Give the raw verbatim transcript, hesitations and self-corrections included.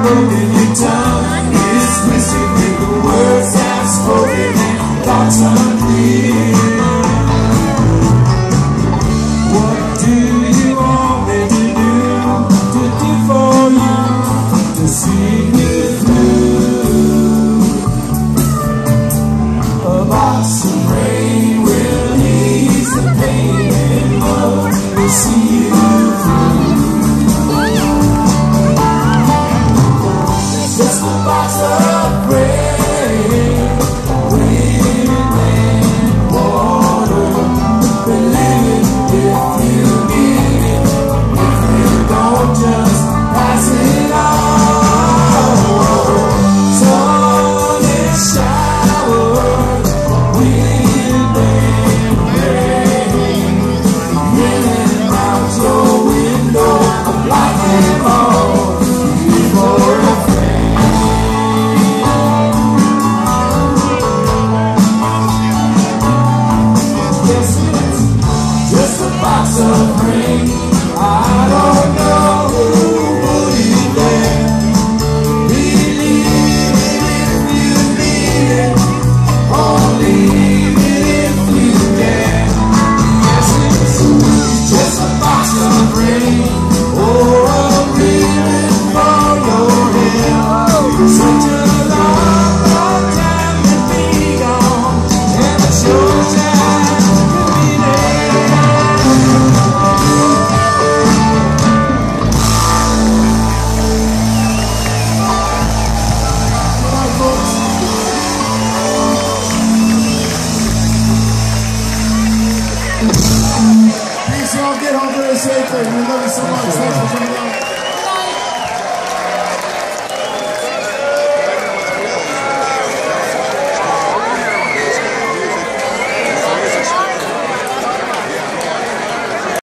broken, your tongue is twisted with the words I've spoken and thoughts unclear. What do you want me to do, to do for you, to see you through? A box of rain will ease the pain and love will see you through. Just a box of rain, wind and water. Believe it if you need it, if you don't just pass it on. Sun is showered, wind and rain, in out your window like an all before a box of rain. I don't know who put it there. Believe it if you need it, only leave it if you can. Yes, it's just a box of rain, or a ribbon for your hair. Such a long, long time to be gone, and a short time to be there. Please, y'all get home very safely. We love you so much.